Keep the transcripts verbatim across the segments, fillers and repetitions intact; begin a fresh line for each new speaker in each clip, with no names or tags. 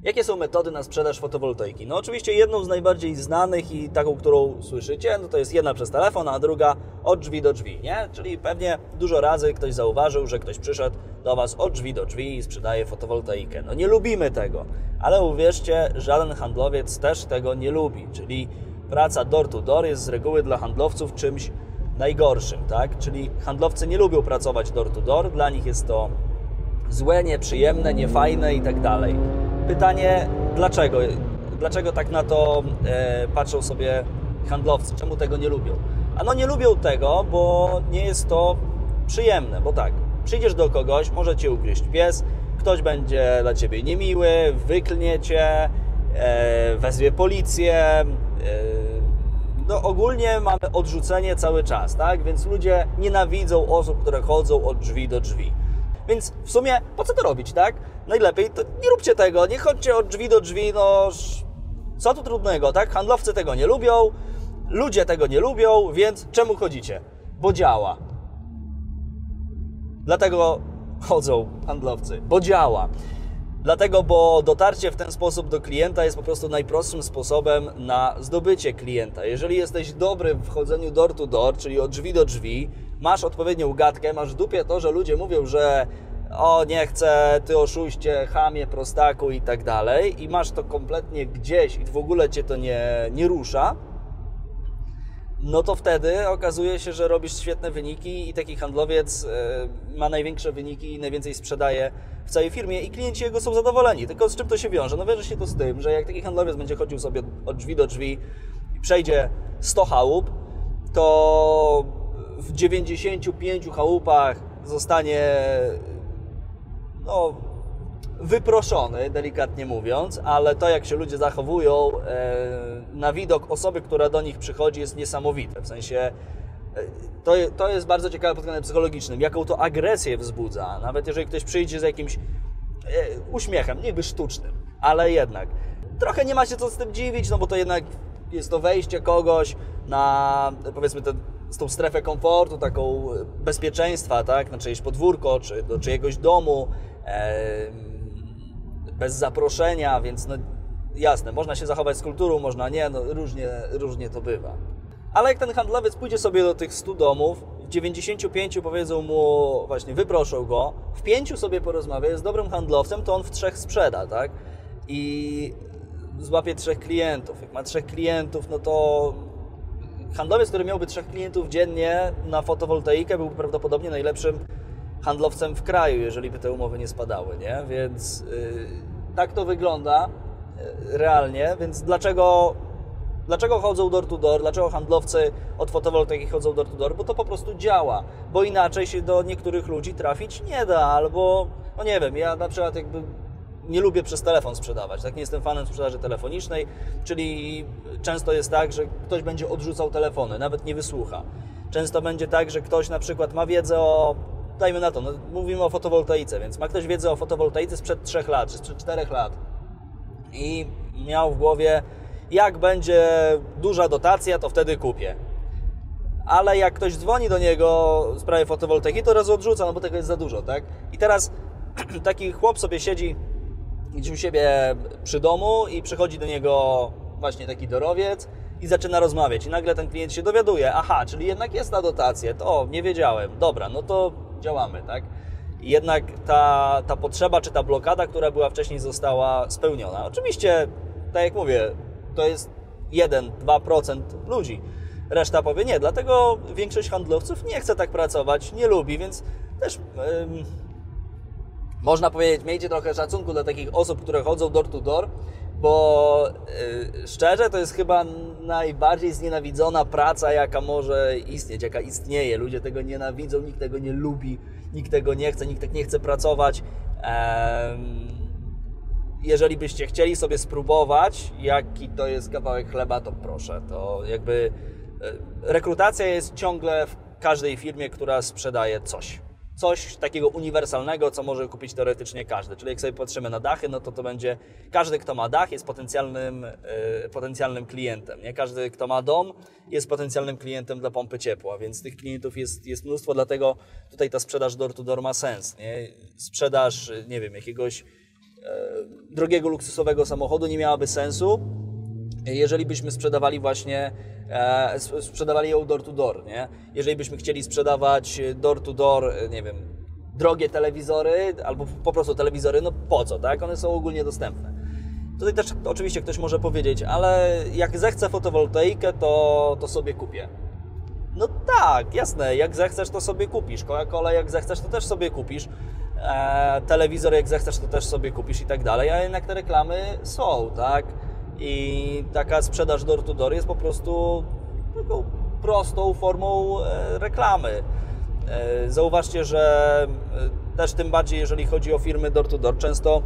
Jakie są metody na sprzedaż fotowoltaiki? No oczywiście jedną z najbardziej znanych i taką, którą słyszycie, no to jest jedna przez telefon, a druga od drzwi do drzwi, nie? Czyli pewnie dużo razy ktoś zauważył, że ktoś przyszedł do Was od drzwi do drzwi i sprzedaje fotowoltaikę. No nie lubimy tego, ale uwierzcie, żaden handlowiec też tego nie lubi, czyli praca door to door jest z reguły dla handlowców czymś najgorszym, tak? Czyli handlowcy nie lubią pracować door to door, dla nich jest to złe, nieprzyjemne, niefajne i tak dalej. Pytanie, dlaczego? Dlaczego tak na to e, patrzą sobie handlowcy? Czemu tego nie lubią? A no nie lubią tego, bo nie jest to przyjemne, bo tak, przyjdziesz do kogoś, może Cię ugryźć pies, ktoś będzie dla Ciebie niemiły, wyklnie Cię, e, wezwie policję, e, no ogólnie mamy odrzucenie cały czas, tak? Więc ludzie nienawidzą osób, które chodzą od drzwi do drzwi. Więc w sumie po co to robić, tak? Najlepiej to nie róbcie tego, nie chodźcie od drzwi do drzwi, no co tu trudnego, tak? Handlowcy tego nie lubią, ludzie tego nie lubią, więc czemu chodzicie? Bo działa. Dlatego chodzą handlowcy, bo działa. Dlatego, bo dotarcie w ten sposób do klienta jest po prostu najprostszym sposobem na zdobycie klienta. Jeżeli jesteś dobry w chodzeniu door to door, czyli od drzwi do drzwi, masz odpowiednią gadkę, masz w dupie to, że ludzie mówią, że o nie chcę, ty oszuście, chamie, prostaku i tak dalej i masz to kompletnie gdzieś i w ogóle Cię to nie, nie rusza, no to wtedy okazuje się, że robisz świetne wyniki i taki handlowiec ma największe wyniki i najwięcej sprzedaje w całej firmie i klienci jego są zadowoleni. Tylko z czym to się wiąże? No wiąże się to z tym, że jak taki handlowiec będzie chodził sobie od drzwi do drzwi i przejdzie sto chałup, to w dziewięćdziesięciu pięciu chałupach zostanie no, wyproszony, delikatnie mówiąc, ale to, jak się ludzie zachowują e, na widok osoby, która do nich przychodzi, jest niesamowite. W sensie e, to, to jest bardzo ciekawe pod względem psychologicznym, jaką to agresję wzbudza. Nawet jeżeli ktoś przyjdzie z jakimś e, uśmiechem, niby sztucznym, ale jednak trochę nie ma się co z tym dziwić, no bo to jednak jest to wejście kogoś na, powiedzmy, ten, z tą strefę komfortu, taką bezpieczeństwa, tak, na czyjeś podwórko, czy do czyjegoś domu, e, bez zaproszenia, więc no jasne, można się zachować z kulturą, można nie, no różnie, różnie to bywa. Ale jak ten handlowiec pójdzie sobie do tych stu domów, w dziewięćdziesięciu pięciu powiedzą mu, właśnie wyproszą go, w pięciu sobie porozmawia, jest dobrym handlowcem, to on w trzech sprzeda, tak? I złapie trzech klientów. Jak ma trzech klientów, no to handlowiec, który miałby trzech klientów dziennie na fotowoltaikę, byłby prawdopodobnie najlepszym handlowcem w kraju, jeżeli by te umowy nie spadały, nie? Więc yy, tak to wygląda yy, realnie, więc dlaczego, dlaczego chodzą door to door, dlaczego handlowcy od fotowoltaiki chodzą door to door? Bo to po prostu działa, bo inaczej się do niektórych ludzi trafić nie da, albo, no nie wiem, ja na przykład jakby nie lubię przez telefon sprzedawać, tak? Nie jestem fanem sprzedaży telefonicznej, czyli często jest tak, że ktoś będzie odrzucał telefony, nawet nie wysłucha. Często będzie tak, że ktoś na przykład ma wiedzę o, dajmy na to, no, mówimy o fotowoltaice, więc ma ktoś wiedzę o fotowoltaice sprzed trzech lat, czy sprzed czterech lat i miał w głowie, jak będzie duża dotacja, to wtedy kupię. Ale jak ktoś dzwoni do niego w sprawie fotowoltaiki, to raz odrzuca, no bo tego jest za dużo, tak? I teraz taki chłop sobie siedzi gdzieś u siebie przy domu i przychodzi do niego właśnie taki dorowiec i zaczyna rozmawiać i nagle ten klient się dowiaduje, aha, czyli jednak jest na dotację, to nie wiedziałem, dobra, no to działamy, tak? I jednak ta, ta potrzeba czy ta blokada, która była wcześniej, została spełniona. Oczywiście, tak jak mówię, to jest jeden do dwóch procent ludzi, reszta powie nie, dlatego większość handlowców nie chce tak pracować, nie lubi, więc też ym, można powiedzieć, miejcie trochę szacunku dla takich osób, które chodzą door to door, bo yy, szczerze to jest chyba najbardziej znienawidzona praca, jaka może istnieć, jaka istnieje. Ludzie tego nienawidzą, nikt tego nie lubi, nikt tego nie chce, nikt tak nie chce pracować. Ehm, jeżeli byście chcieli sobie spróbować, jaki to jest kawałek chleba, to proszę. To jakby yy, rekrutacja jest ciągle w każdej firmie, która sprzedaje coś. Coś takiego uniwersalnego, co może kupić teoretycznie każdy. Czyli jak sobie patrzymy na dachy, no to to będzie każdy, kto ma dach, jest potencjalnym, yy, potencjalnym klientem. Nie? Każdy, kto ma dom, jest potencjalnym klientem dla pompy ciepła, więc tych klientów jest, jest mnóstwo, dlatego tutaj ta sprzedaż door to door ma sens. Nie? Sprzedaż, nie wiem, jakiegoś drogiego, luksusowego samochodu nie miałaby sensu, jeżeli byśmy sprzedawali właśnie, e, sprzedawali ją door to door, nie? Jeżeli byśmy chcieli sprzedawać door to door, nie wiem, drogie telewizory albo po prostu telewizory, no po co, tak? One są ogólnie dostępne. Tutaj też oczywiście ktoś może powiedzieć, ale jak zechcę fotowoltaikę, to, to sobie kupię. No tak, jasne, jak zechcesz, to sobie kupisz. Coca-Cola jak zechcesz, to też sobie kupisz. E, telewizor jak zechcesz, to też sobie kupisz i tak dalej, a jednak te reklamy są, tak? I taka sprzedaż door to door jest po prostu taką prostą formą e, reklamy. E, zauważcie, że e, też tym bardziej, jeżeli chodzi o firmy door to door, często,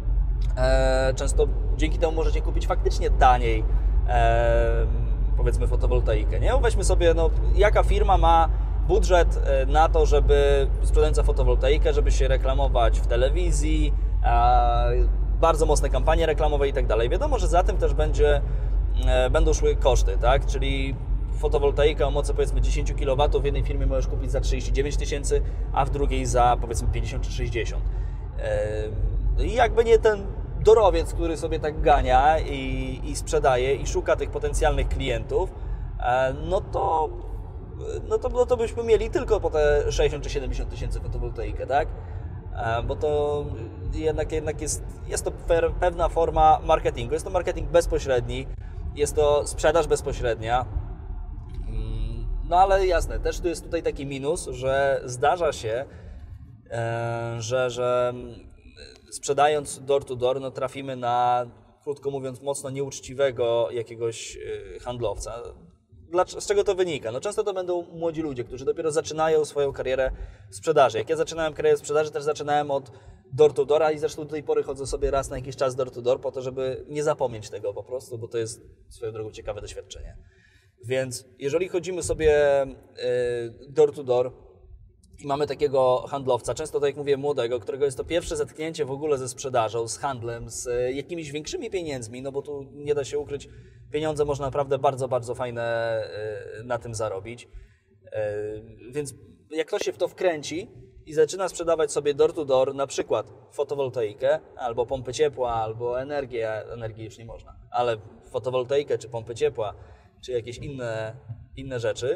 e, często dzięki temu możecie kupić faktycznie taniej e, powiedzmy fotowoltaikę, nie? Weźmy sobie, no, jaka firma ma budżet na to, żeby sprzedająca fotowoltaikę, żeby się reklamować w telewizji, e, bardzo mocne kampanie reklamowe i tak dalej. Wiadomo, że za tym też będzie, e, będą szły koszty, tak? Czyli fotowoltaika o mocy powiedzmy dziesięć kilowatów w jednej firmie możesz kupić za trzydzieści dziewięć tysięcy, a w drugiej za powiedzmy pięćdziesiąt czy sześćdziesiąt. E, I jakby nie ten dorowiec, który sobie tak gania i, i sprzedaje i szuka tych potencjalnych klientów, e, no to No to, no to byśmy mieli tylko po te sześćdziesiąt czy siedemdziesiąt tysięcy fotowoltaikę, tak? Bo to jednak, jednak jest, jest to pewna forma marketingu. Jest to marketing bezpośredni, jest to sprzedaż bezpośrednia. No ale jasne, też tu jest tutaj taki minus, że zdarza się, że, że sprzedając door to door, no trafimy na, krótko mówiąc, mocno nieuczciwego jakiegoś handlowca. Z czego to wynika? No często to będą młodzi ludzie, którzy dopiero zaczynają swoją karierę w sprzedaży. Jak ja zaczynałem karierę w sprzedaży, też zaczynałem od door to door, i zresztą do tej pory chodzę sobie raz na jakiś czas door to door po to, żeby nie zapomnieć tego po prostu, bo to jest swoją drogą ciekawe doświadczenie. Więc jeżeli chodzimy sobie door to door i mamy takiego handlowca, często tak jak mówię młodego, którego jest to pierwsze zetknięcie w ogóle ze sprzedażą, z handlem, z jakimiś większymi pieniędzmi, no bo tu nie da się ukryć, pieniądze można naprawdę bardzo, bardzo fajne na tym zarobić. Więc jak ktoś się w to wkręci i zaczyna sprzedawać sobie door to door, na przykład fotowoltaikę, albo pompy ciepła, albo energię, energii już nie można, ale fotowoltaikę, czy pompy ciepła, czy jakieś inne, inne rzeczy,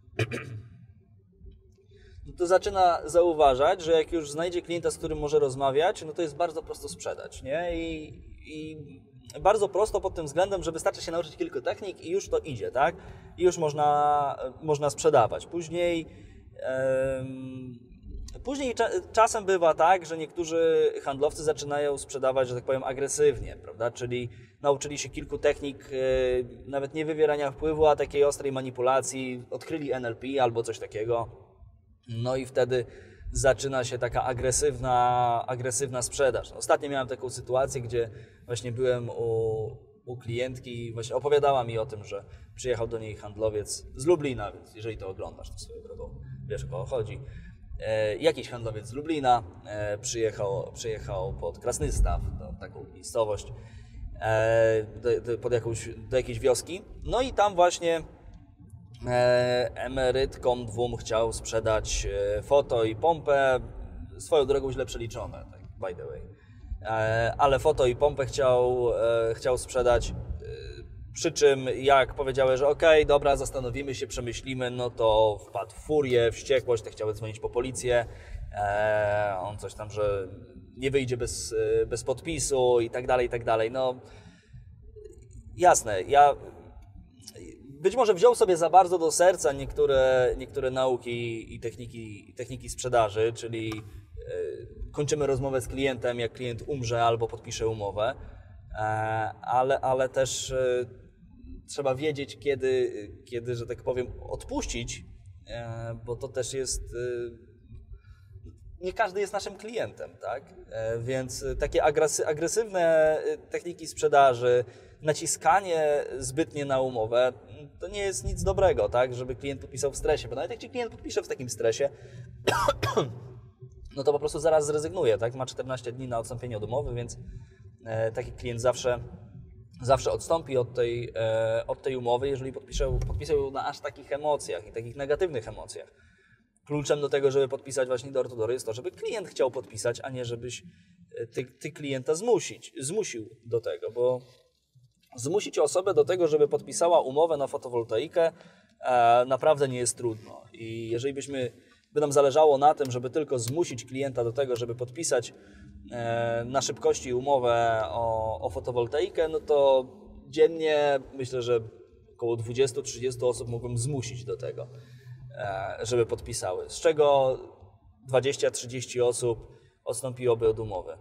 to zaczyna zauważać, że jak już znajdzie klienta, z którym może rozmawiać, no to jest bardzo prosto sprzedać, nie? I, i bardzo prosto pod tym względem, że wystarczy się nauczyć kilku technik i już to idzie, tak? I już można, można sprzedawać. Później, um, później cza, czasem bywa tak, że niektórzy handlowcy zaczynają sprzedawać, że tak powiem, agresywnie, prawda? Czyli nauczyli się kilku technik, yy, nawet nie wywierania wpływu, a takiej ostrej manipulacji, odkryli N L P albo coś takiego. No i wtedy zaczyna się taka agresywna, agresywna sprzedaż. Ostatnio miałem taką sytuację, gdzie właśnie byłem u, u klientki i właśnie opowiadała mi o tym, że przyjechał do niej handlowiec z Lublina, więc jeżeli to oglądasz, to swoją drogą wiesz, o kogo chodzi. E, jakiś handlowiec z Lublina e, przyjechał, przyjechał pod Krasnystaw, to, taką miejscowość, e, do, do, pod jakąś, do jakiejś wioski. No i tam właśnie emerytkom dwóm chciał sprzedać foto i pompę, swoją drogą źle przeliczone, tak, by the way. Ale foto i pompę chciał, chciał sprzedać, przy czym jak powiedziały, że okej, okay, dobra, zastanowimy się, przemyślimy, no to wpadł w furię, wściekłość, te chciały dzwonić po policję, on coś tam, że nie wyjdzie bez, bez podpisu i tak dalej, i tak dalej. No jasne, ja być może wziął sobie za bardzo do serca niektóre, niektóre nauki i techniki, techniki sprzedaży, czyli yy, kończymy rozmowę z klientem, jak klient umrze albo podpisze umowę, yy, ale, ale też yy, trzeba wiedzieć, kiedy, kiedy, że tak powiem, odpuścić, yy, bo to też jest... Yy, nie każdy jest naszym klientem, tak? Yy, więc takie agresy, agresywne techniki sprzedaży, naciskanie zbytnie na umowę, to nie jest nic dobrego, tak, żeby klient podpisał w stresie, bo nawet jak ci klient podpisze w takim stresie, no to po prostu zaraz zrezygnuje, tak, ma czternaście dni na odstąpienie od umowy, więc e, taki klient zawsze, zawsze odstąpi od tej, e, od tej umowy, jeżeli podpisze, podpisze ją na aż takich emocjach i takich negatywnych emocjach. Kluczem do tego, żeby podpisać właśnie door to door jest to, żeby klient chciał podpisać, a nie żebyś ty, ty klienta zmusić, zmusił do tego, bo zmusić osobę do tego, żeby podpisała umowę na fotowoltaikę e, naprawdę nie jest trudno. I jeżeli byśmy, by nam zależało na tym, żeby tylko zmusić klienta do tego, żeby podpisać e, na szybkości umowę o, o fotowoltaikę, no to dziennie myślę, że około dwadzieścia do trzydziestu osób mógłbym zmusić do tego, e, żeby podpisały. Z czego dwadzieścia do trzydziestu osób odstąpiłoby od umowy.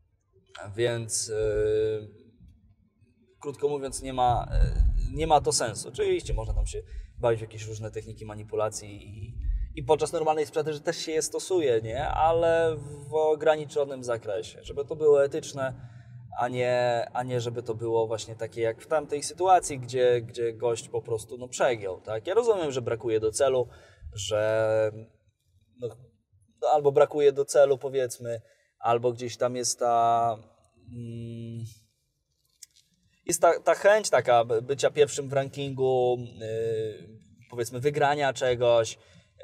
Więc e, krótko mówiąc, nie ma, nie ma to sensu. Oczywiście można tam się bawić w jakieś różne techniki manipulacji i, i podczas normalnej sprzedaży też się je stosuje, nie? Ale w ograniczonym zakresie, żeby to było etyczne, a nie, a nie żeby to było właśnie takie jak w tamtej sytuacji, gdzie, gdzie gość po prostu no, przegiął. Tak? Ja rozumiem, że brakuje do celu, że no, albo brakuje do celu, powiedzmy, albo gdzieś tam jest ta... Mm, Jest ta, ta chęć taka bycia pierwszym w rankingu, yy, powiedzmy wygrania czegoś,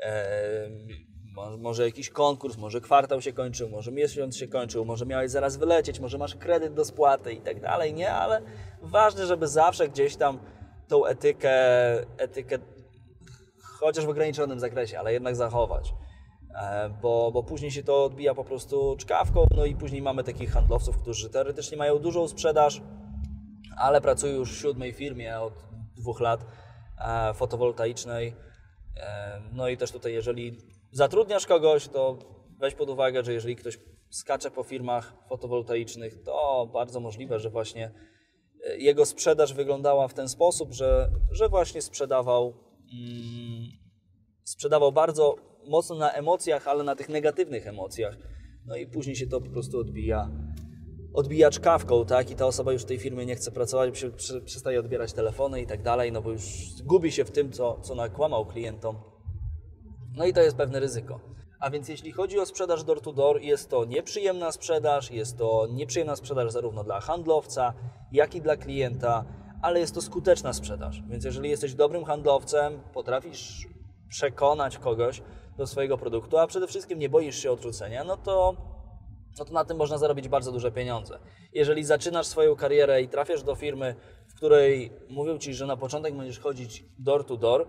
yy, może jakiś konkurs, może kwartał się kończył, może miesiąc się kończył, może miałeś zaraz wylecieć, może masz kredyt do spłaty i tak dalej, nie? Ale ważne, żeby zawsze gdzieś tam tą etykę, etykę chociaż w ograniczonym zakresie, ale jednak zachować. Bo, bo później się to odbija po prostu czkawką, no i później mamy takich handlowców, którzy teoretycznie mają dużą sprzedaż, ale pracuję już w siódmej firmie od dwóch lat e, fotowoltaicznej. E, no i też tutaj, jeżeli zatrudniasz kogoś, to weź pod uwagę, że jeżeli ktoś skacze po firmach fotowoltaicznych, to bardzo możliwe, że właśnie jego sprzedaż wyglądała w ten sposób, że, że właśnie sprzedawał, mm, sprzedawał bardzo mocno na emocjach, ale na tych negatywnych emocjach. No i później się to po prostu odbija. odbija czkawką, tak? I ta osoba już w tej firmie nie chce pracować, przestaje odbierać telefony i tak dalej, no bo już gubi się w tym, co, co nakłamał klientom. No i to jest pewne ryzyko. A więc jeśli chodzi o sprzedaż door to door, jest to nieprzyjemna sprzedaż, jest to nieprzyjemna sprzedaż zarówno dla handlowca, jak i dla klienta, ale jest to skuteczna sprzedaż. Więc jeżeli jesteś dobrym handlowcem, potrafisz przekonać kogoś do swojego produktu, a przede wszystkim nie boisz się odrzucenia, no to no to na tym można zarobić bardzo duże pieniądze. Jeżeli zaczynasz swoją karierę i trafiasz do firmy, w której mówią Ci, że na początek będziesz chodzić door to door,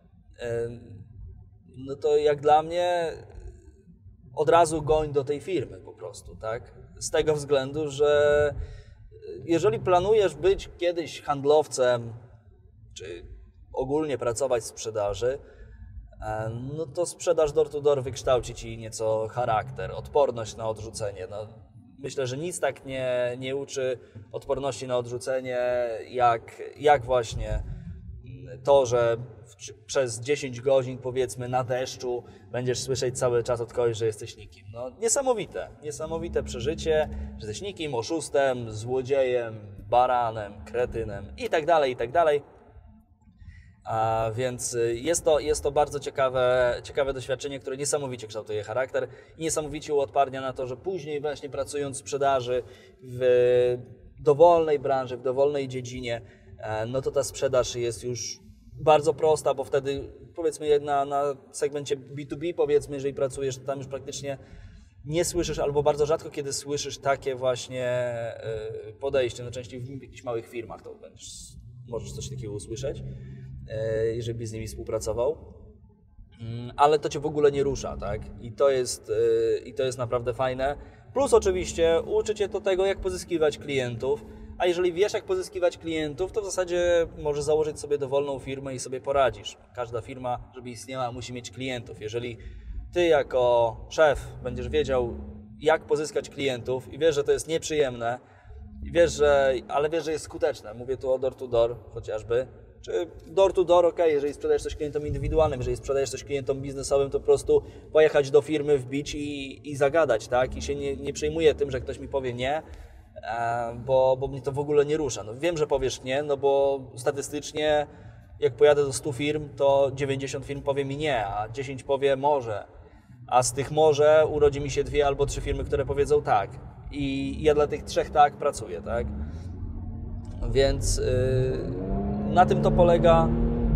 no to jak dla mnie od razu goń do tej firmy po prostu, tak? Z tego względu, że jeżeli planujesz być kiedyś handlowcem, czy ogólnie pracować w sprzedaży, no to sprzedaż door to door wykształci Ci nieco charakter, odporność na odrzucenie. No, myślę, że nic tak nie, nie uczy odporności na odrzucenie, jak, jak właśnie to, że w, przez dziesięć godzin, powiedzmy, na deszczu będziesz słyszeć cały czas od kogoś, że jesteś nikim. No, niesamowite, niesamowite przeżycie, że jesteś nikim, oszustem, złodziejem, baranem, kretynem i tak dalej, i tak dalej. A więc jest to, jest to bardzo ciekawe, ciekawe doświadczenie, które niesamowicie kształtuje charakter i niesamowicie uodparnia na to, że później właśnie pracując w sprzedaży w dowolnej branży, w dowolnej dziedzinie, no to ta sprzedaż jest już bardzo prosta, bo wtedy powiedzmy na, na segmencie B dwa B, powiedzmy, jeżeli pracujesz, to tam już praktycznie nie słyszysz albo bardzo rzadko kiedy słyszysz takie właśnie podejście, no częściej w jakichś małych firmach to będziesz, możesz coś takiego usłyszeć, jeżeli byś z nimi współpracował, ale to Cię w ogóle nie rusza, tak? I to jest, i to jest naprawdę fajne. Plus oczywiście uczy Cię to tego, jak pozyskiwać klientów, a jeżeli wiesz, jak pozyskiwać klientów, to w zasadzie możesz założyć sobie dowolną firmę i sobie poradzisz. Każda firma, żeby istniała, musi mieć klientów. Jeżeli Ty jako szef będziesz wiedział, jak pozyskać klientów i wiesz, że to jest nieprzyjemne, i wiesz, że, ale wiesz, że jest skuteczne, mówię tu o door to door chociażby, czy door to door, ok, jeżeli sprzedajesz coś klientom indywidualnym, jeżeli sprzedajesz coś klientom biznesowym, to po prostu pojechać do firmy, wbić i, i zagadać, tak? I się nie, nie przejmuję tym, że ktoś mi powie nie, bo, bo mnie to w ogóle nie rusza. No, wiem, że powiesz nie, no bo statystycznie jak pojadę do stu firm, to dziewięćdziesiąt firm powie mi nie, a dziesięć powie może. A z tych może urodzi mi się dwie albo trzy firmy, które powiedzą tak. I ja dla tych trzech tak pracuję, tak? Więc yy, na tym to polega.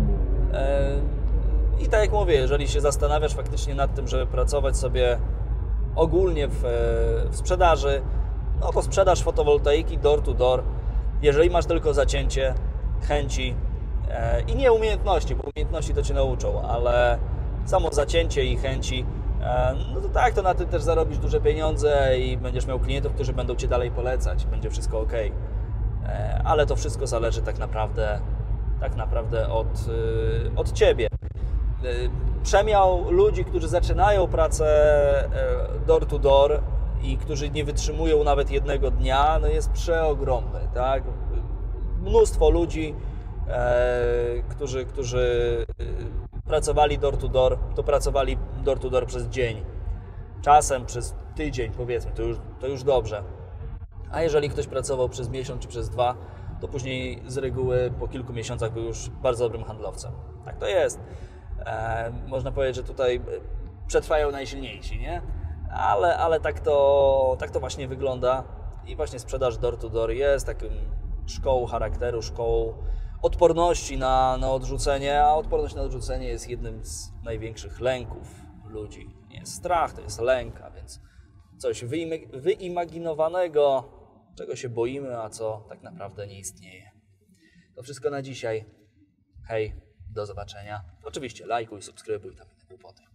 Yy, I tak jak mówię, jeżeli się zastanawiasz faktycznie nad tym, żeby pracować sobie ogólnie w, w sprzedaży, No bo sprzedaż fotowoltaiki door to door, jeżeli masz tylko zacięcie, chęci e, i nie umiejętności, bo umiejętności to Cię nauczą, ale samo zacięcie i chęci, e, no to tak, to na tym też zarobisz duże pieniądze i będziesz miał klientów, którzy będą Cię dalej polecać, będzie wszystko ok. E, ale to wszystko zależy tak naprawdę, tak naprawdę od, e, od Ciebie. E, przemiał ludzi, którzy zaczynają pracę e, door to door i którzy nie wytrzymują nawet jednego dnia, no jest przeogromny, tak? Mnóstwo ludzi, e, którzy, którzy pracowali door to door, to pracowali door to door przez dzień, czasem przez tydzień, powiedzmy, to już, to już dobrze. A jeżeli ktoś pracował przez miesiąc czy przez dwa, to później z reguły po kilku miesiącach był już bardzo dobrym handlowcem. Tak to jest. E, można powiedzieć, że tutaj przetrwają najsilniejsi, nie? Ale, ale tak, to, tak to właśnie wygląda i właśnie sprzedaż door to door jest taką szkołą charakteru, szkołą odporności na, na odrzucenie, a odporność na odrzucenie jest jednym z największych lęków ludzi. Nie jest strach, to jest lęk, a więc coś wyimaginowanego, czego się boimy, a co tak naprawdę nie istnieje. To wszystko na dzisiaj. Hej, do zobaczenia. Oczywiście lajkuj, subskrybuj, tam inne głupoty.